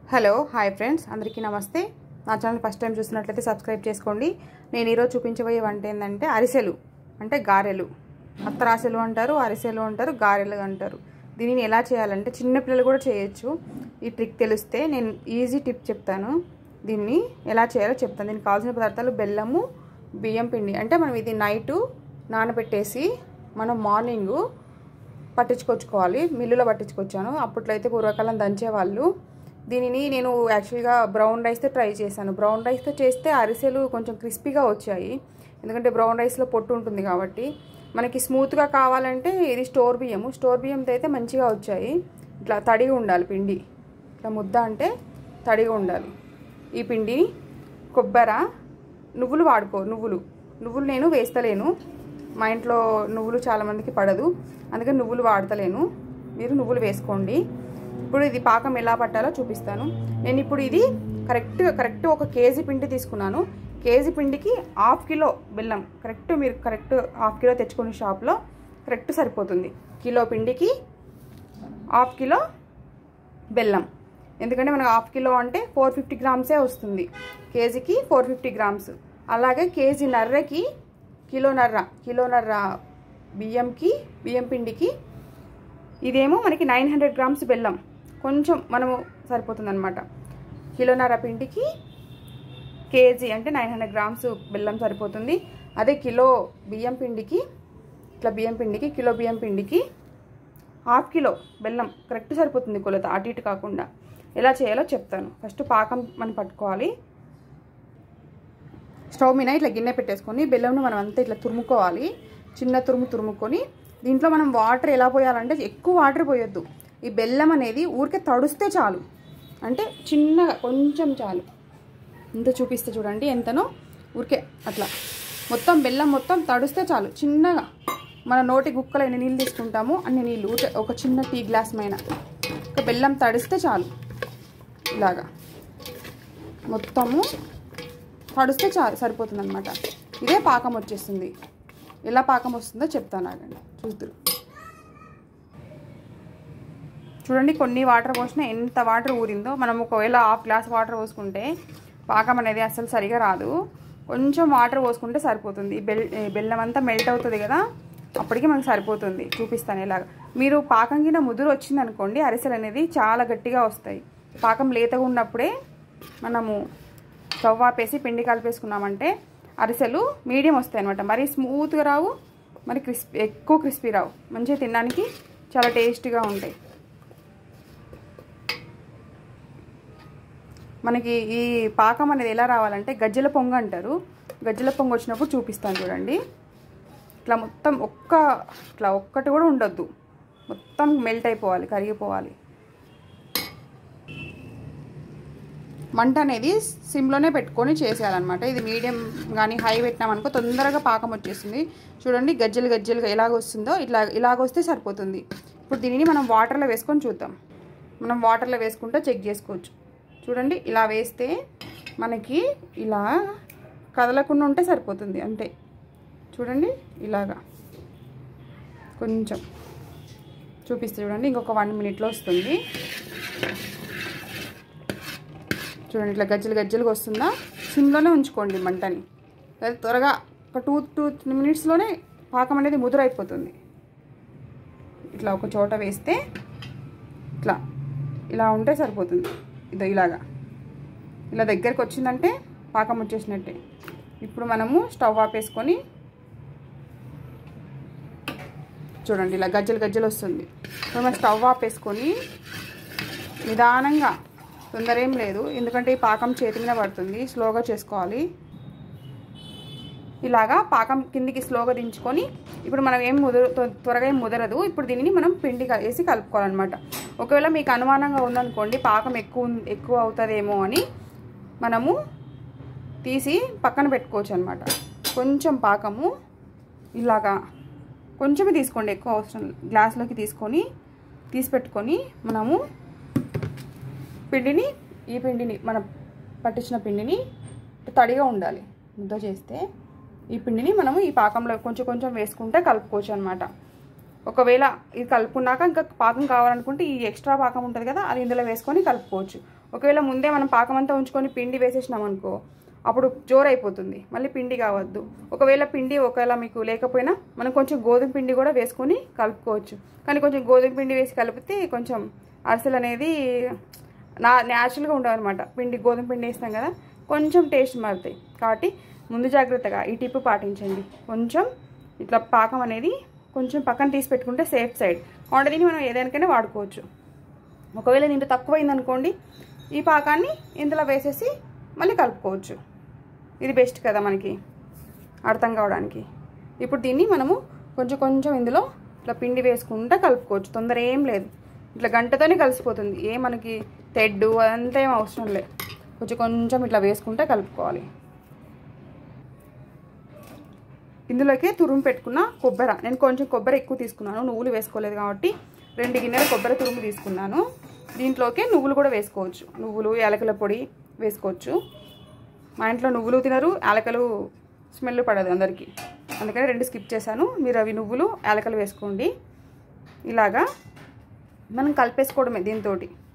Hello hi friends, అందరికీ నమస్తే. నా ఛానల్ ఫస్ట్ టైం చూస్తున్నట్లయితే సబ్స్క్రైబ్ చేసుకోండి. నేను ఈరోజు చూపించబోయే వంట ఏంటంటే అరిసెలు, అంటే గారెలు. అత్తరాసెలు అంటారు, అరిసెలు అంటారు, గారెలు అంటారు. దీనిని ఎలా చేయాలంటే చిన్నపిల్లలు కూడా చేయొచ్చు. ఈ ట్రిక్ తెలిస్తే నేను ఈజీ టిప్ చెప్తాను. దీన్ని ఎలా చేయాలో చెప్తాను. దీనికి కావాల్సిన పదార్థాలు బెల్లము, బియ్యం పిండి. అంటే మనం ఇది నైటు నానబెట్టేసి మనం మార్నింగు పట్టించుకొచ్చుకోవాలి. మిల్లులో పట్టించుకొచ్చాను. అప్పట్లో అయితే పూర్వకాలం దంచేవాళ్ళు. దీనిని నేను యాక్చువల్గా బ్రౌన్ రైస్తో ట్రై చేశాను. బ్రౌన్ రైస్తో చేస్తే అరిసెలు కొంచెం క్రిస్పీగా వచ్చాయి. ఎందుకంటే బ్రౌన్ రైస్లో పొట్టు ఉంటుంది కాబట్టి. మనకి స్మూత్గా కావాలంటే ఇది స్టోర్ బియ్యంతో అయితే మంచిగా వచ్చాయి. ఇట్లా తడిగా ఉండాలి పిండి. ఇట్లా ముద్ద అంటే తడిగా ఉండాలి. ఈ పిండిని కొబ్బరి, నువ్వులు వాడుకో. నువ్వులు నేను వేస్తలేను. మా ఇంట్లో నువ్వులు చాలామందికి పడదు, అందుకని నువ్వులు వాడతలేను. మీరు నువ్వులు వేసుకోండి. ఇప్పుడు ఇది పాకం ఎలా పట్టాలో చూపిస్తాను. నేను ఇప్పుడు ఇది కరెక్ట్ ఒక కేజీ పిండి తీసుకున్నాను. కేజీ పిండికి హాఫ్ కిలో బెల్లం. మీరు హాఫ్ కిలో తెచ్చుకునే షాప్లో కరెక్ట్ సరిపోతుంది. కిలో పిండికి హాఫ్ కిలో బెల్లం. ఎందుకంటే మనకు హాఫ్ కిలో అంటే 450 గ్రామ్సే వస్తుంది. కేజీకి 450 గ్రామ్స్. అలాగే కేజీ నర్రకి కిలోన్నర బియ్యం పిండికి ఇదేమో మనకి 900 గ్రామ్స్ బెల్లం. కొంచెం మనము సరిపోతుంది అనమాట. కిలోన్నర పిండికి కేజీ అంటే 900 గ్రామ్స్ బెల్లం సరిపోతుంది. అదే కిలో బియ్యం పిండికి కిలో బియ్యం పిండికి హాఫ్ కిలో బెల్లం కరెక్ట్ సరిపోతుంది. కొలత అటు ఇటు కాకుండా. ఎలా చేయాలో చెప్తాను. ఫస్ట్ పాకం మనం పట్టుకోవాలి. స్టవ్ మీద ఇట్లా గిన్నె పెట్టేసుకొని బెల్లంను మనం అంతా ఇట్లా తురుముకోవాలి. చిన్న తురుముకొని దీంట్లో మనం వాటర్ ఎలా పోయాలంటే ఎక్కువ వాటర్ పోయొద్దు. ఈ బెల్లం అనేది ఊరికే తడుస్తే చాలు. అంటే చిన్నగా కొంచెం చాలు. ఇంత చూపిస్తే చూడండి ఎంతనో. ఊరికే అట్లా మొత్తం బెల్లం మొత్తం తడుస్తే చాలు. చిన్నగా మన నోటి గుక్కలు ఎన్ని నీళ్ళు తీసుకుంటామో అన్ని నీళ్ళు ఒక చిన్న టీ గ్లాస్ పైన ఒక బెల్లం తడిస్తే చాలు. ఇలాగా మొత్తము తడిస్తే చాలు, సరిపోతుంది అనమాట. ఇదే పాకం వచ్చేస్తుంది. ఎలా పాకం వస్తుందో చెప్తాను, ఆగండి చూద్దరు. చూడండి, కొన్ని వాటర్ పోసినా ఎంత వాటర్ ఊరిందో. మనం ఒకవేళ హాఫ్ గ్లాస్ వాటర్ పోసుకుంటే పాకం అనేది అసలు సరిగా రాదు. కొంచెం వాటర్ పోసుకుంటే సరిపోతుంది. బెల్లం అంతా మెల్ట్ అవుతుంది కదా, అప్పటికి మనకు సరిపోతుంది. చూపిస్తాను ఎలాగ. మీరు పాకం కింద ముదురు వచ్చింది అనుకోండి, అరిసెలు అనేది చాలా గట్టిగా వస్తాయి. పాకం లేతగా ఉన్నప్పుడే మనము స్టవ్ ఆపేసి పిండి కలిపేసుకున్నామంటే అరిసెలు మీడియం వస్తాయి అనమాట. మరీ స్మూత్గా రావు, మరి ఎక్కువ క్రిస్పీ రావు. మంచిగా తినడానికి చాలా టేస్టీగా ఉంటాయి. మనకి ఈ పాకం అనేది ఎలా రావాలంటే గజ్జల పొంగు అంటారు. గజ్జల పొంగు వచ్చినప్పుడు చూపిస్తాను చూడండి. ఇట్లా మొత్తం ఒక్కటి కూడా ఉండొద్దు. మొత్తం మెల్ట్ అయిపోవాలి, కరిగిపోవాలి. మంట అనేది సిమ్లోనే పెట్టుకొని చేసేయాలన్నమాట. ఇది మీడియం కానీ హై పెట్టినామనుకో తొందరగా పాకం వచ్చేస్తుంది. చూడండి గజ్జలుగా ఎలాగొస్తుందో ఇలాగొస్తే సరిపోతుంది. ఇప్పుడు దీనిని మనం వాటర్లో వేసుకొని చూద్దాం. మనం వాటర్లో వేసుకుంటే చెక్ చేసుకోవచ్చు. చూడండి, ఇలా వేస్తే మనకి ఇలా కదలకుండా ఉంటే సరిపోతుంది అంతే. చూడండి, ఇలాగా కొంచెం చూపిస్తే చూడండి, ఇంకొక 1 మినిట్లో వస్తుంది. చూడండి, ఇట్లా గజ్జలుగా వస్తుందా. సిమ్లోనే ఉంచుకోండి మంటని. అది త్వరగా ఒక 2-3 మినిట్స్లోనే పాకం అనేది ముదురైపోతుంది. ఇట్లా ఒక చోట వేస్తే ఇలా ఉంటే సరిపోతుంది. ఇలా దగ్గరికి వచ్చిందంటే పాకం వచ్చేసినట్టే. ఇప్పుడు మనము స్టవ్ ఆపేసుకొని చూడండి, ఇలా గజ్జలు వస్తుంది. ఇప్పుడు మనం స్టవ్ ఆపేసుకొని నిదానంగా, తొందర ఏం లేదు ఎందుకంటే ఈ పాకం చేతి మీద పడుతుంది, స్లోగా చేసుకోవాలి. ఇలాగా పాకం కిందికి స్లోగా దించుకొని ఇప్పుడు మనం త్వరగా ఏం ముదరదు. ఇప్పుడు దీనిని మనం పిండి వేసి కలుపుకోవాలన్నమాట. ఒకవేళ మీకు అనుమానంగా ఉందనుకోండి పాకం ఎక్కువ అవుతుందేమో అని, మనము తీసి పక్కన పెట్టుకోవచ్చు అనమాట. కొంచెం పాకము ఇలాగా కొంచెమే తీసుకోండి, ఎక్కువ అవసరం. గ్లాస్లోకి తీసి పెట్టుకొని మనము ఈ పిండిని మనం పట్టించిన పిండిని తడిగా ఉండాలి. ముద్ద చేస్తే ఈ పిండిని మనము ఈ పాకంలో కొంచెం వేసుకుంటే కలుపుకోవచ్చు అనమాట. ఒకవేళ ఇది కలుపుకున్నాక ఇంకా పాకం కావాలనుకుంటే ఈ ఎక్స్ట్రా పాకం ఉంటుంది కదా, అది ఇందులో వేసుకొని కలుపుకోవచ్చు. ఒకవేళ ముందే మనం పాకమంతా ఉంచుకొని పిండి వేసేసినాం అనుకో అప్పుడు జోరైపోతుంది, మళ్ళీ పిండి కావద్దు. ఒకవేళ పిండి ఒకవేళ మీకు లేకపోయినా మనం కొంచెం గోధుమ పిండి కూడా వేసుకొని కలుపుకోవచ్చు. కానీ కొంచెం గోధుమ పిండి వేసి కలిపితే కొంచెం అరిసెలు అనేది న్యాచురల్గా ఉండవు అనమాట. గోధుమ పిండి వేస్తాం కదా, కొంచెం టేస్ట్ మారుతాయి. కాబట్టి ముందు జాగ్రత్తగా ఈ టిప్ పాటించండి. కొంచెం ఇట్లా పాకం అనేది కొంచెం పక్కన తీసి పెట్టుకుంటే సేఫ్ సైడ్. క్వాంటిటీని మనం ఏదైనాకైనా వాడుకోవచ్చు. ఒకవేళ ఇంత తక్కువైందనుకోండి ఈ పాకాన్ని ఇందులో వేసేసి మళ్ళీ కలుపుకోవచ్చు. ఇది బెస్ట్ కదా మనకి అర్థం కావడానికి. ఇప్పుడు దీన్ని మనము కొంచెం కొంచెం ఇందులో ఇట్లా పిండి వేసుకుంటూ కలుపుకోవచ్చు. తొందర ఏం లేదు, ఇట్లా గంటతోనే కలిసిపోతుంది. మనకి తెడ్డు అదంతా ఏం అవసరం లేదు. కొంచెం కొంచెం ఇట్లా వేసుకుంటూ కలుపుకోవాలి. ఇందులోకి తురుము పెట్టుకున్న కొబ్బరి, నేను కొంచెం కొబ్బరి ఎక్కువ తీసుకున్నాను, నువ్వులు వేసుకోలేదు కాబట్టి 2 గిన్నెల కొబ్బరి తురుము తీసుకున్నాను. దీంట్లోకి నువ్వులు కూడా వేసుకోవచ్చు. నువ్వులు యాలకుల పొడి వేసుకోవచ్చు. మా ఇంట్లో నువ్వులు తినరు, యాలకలు స్మెల్ పడదు అందరికీ, అందుకని 2 స్కిప్ చేశాను. మీరు అవి నువ్వులు యాలకలు వేసుకోండి. ఇలాగా మనం కలిపేసుకోవడమే దీంతో.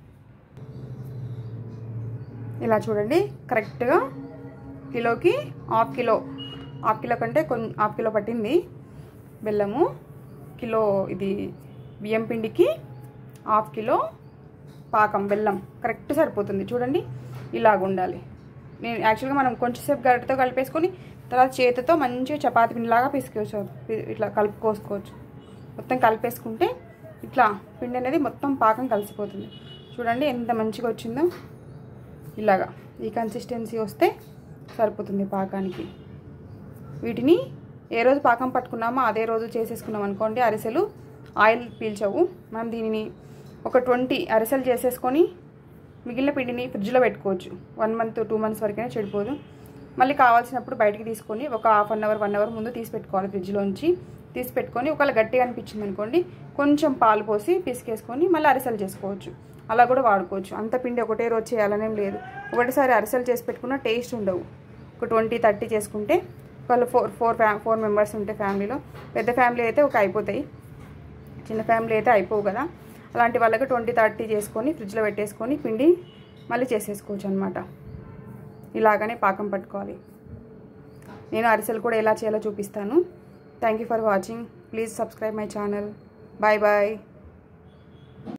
ఇలా చూడండి, కరెక్ట్గా కిలోకి హాఫ్ కిలో కంటే హాఫ్ కిలో పట్టింది బెల్లము. కిలో ఇది బియ్యం పిండికి హాఫ్ కిలో పాకం బెల్లం కరెక్ట్ సరిపోతుంది. చూడండి ఇలాగ ఉండాలి. నేను యాక్చువల్గా మనం కొంచెంసేపు గరిటెతో కలిపేసుకొని తర్వాత చేతితో మంచిగా చపాతీ పిండిలాగా పిసుకోవచ్చు. ఇట్లా కలుపుకోసుకోవచ్చు. మొత్తం కలిపేసుకుంటే ఇట్లా పిండి అనేది మొత్తం పాకం కలిసిపోతుంది. చూడండి ఎంత మంచిగా వచ్చిందో. ఇలాగా ఈ కన్సిస్టెన్సీ వస్తే సరిపోతుంది పాకానికి. వీటిని ఏ రోజు పాకం పట్టుకున్నామో అదే రోజు చేసేసుకున్నాం అనుకోండి అరిసెలు ఆయిల్ పీల్చవు. మనం దీనిని ఒక 20 అరిసెలు చేసేసుకొని మిగిలిన పిండిని ఫ్రిడ్జ్లో పెట్టుకోవచ్చు. 1 మంత్ 2 మంత్స్ వరకైనా చెడిపోదు. మళ్ళీ కావాల్సినప్పుడు బయటికి తీసుకొని ఒక హాఫ్ అన్ అవర్ 1 అవర్ ముందు తీసి పెట్టుకోవాలి. ఫ్రిడ్జ్లోంచి తీసి పెట్టుకొని ఒకవేళ గట్టిగా అనిపించింది అనుకోండి కొంచెం పాలు పోసి పిసికేసుకొని మళ్ళీ అరిసెలు చేసుకోవచ్చు. అలా కూడా వాడుకోవచ్చు. అంత పిండి ఒకటే రోజు చేయాలనేం లేదు. ఒకటిసారి అరిసెలు చేసి పెట్టుకున్న టేస్ట్ ఉండవు. ఒక 20-30 చేసుకుంటే వాళ్ళు 4 మెంబర్స్ ఉంటే ఫ్యామిలీలో, పెద్ద ఫ్యామిలీ అయితే ఒక అయిపోతాయి, చిన్న ఫ్యామిలీ అయితే అయిపోవు కదా. అలాంటి వాళ్ళకి 20-30 చేసుకొని ఫ్రిడ్జ్లో పెట్టేసుకొని పిండి మళ్ళీ చేసేసుకోవచ్చు అనమాట. ఇలాగనే పాకం పట్టుకోవాలి. నేను అరిసెలు కూడా ఎలా చేయాలో చూపిస్తాను. Thank you for watching. Please subscribe my channel. Bye bye.